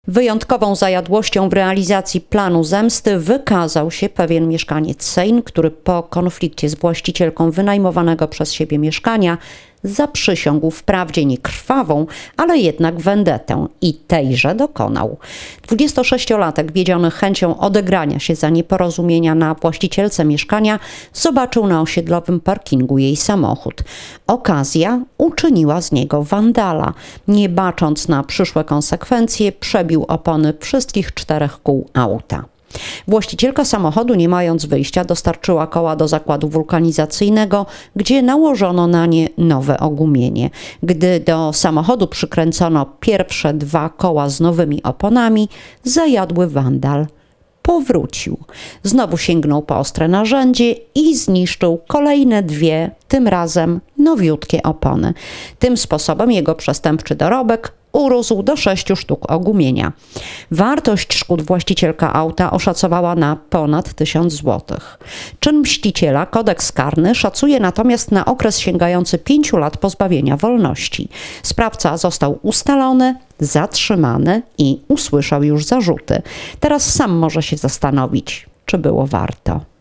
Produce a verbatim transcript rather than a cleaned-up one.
Wyjątkową zajadłością w realizacji planu zemsty wykazał się pewien mieszkaniec Sejn, który po konflikcie z właścicielką wynajmowanego przez siebie mieszkania zaprzysiągł wprawdzie nie krwawą, ale jednak wendetę i tejże dokonał. dwudziestosześciolatek wiedziony chęcią odegrania się za nieporozumienia na właścicielce mieszkania zobaczył na osiedlowym parkingu jej samochód. Okazja uczyniła z niego wandala. Nie bacząc na przyszłe konsekwencje, przebił opony wszystkich czterech kół auta. Właścicielka samochodu, nie mając wyjścia, dostarczyła koła do zakładu wulkanizacyjnego, gdzie nałożono na nie nowe ogumienie. Gdy do samochodu przykręcono pierwsze dwa koła z nowymi oponami, zajadły wandal powrócił. Znowu sięgnął po ostre narzędzie i zniszczył kolejne dwie, tym razem nowiutkie opony. Tym sposobem jego przestępczy dorobek urósł do sześciu sztuk ogumienia. Wartość szkód właścicielka auta oszacowała na ponad tysiąc złotych. Czyn mściciela kodeks karny szacuje natomiast na okres sięgający pięciu lat pozbawienia wolności. Sprawca został ustalony, zatrzymany i usłyszał już zarzuty. Teraz sam może się zastanowić, czy było warto.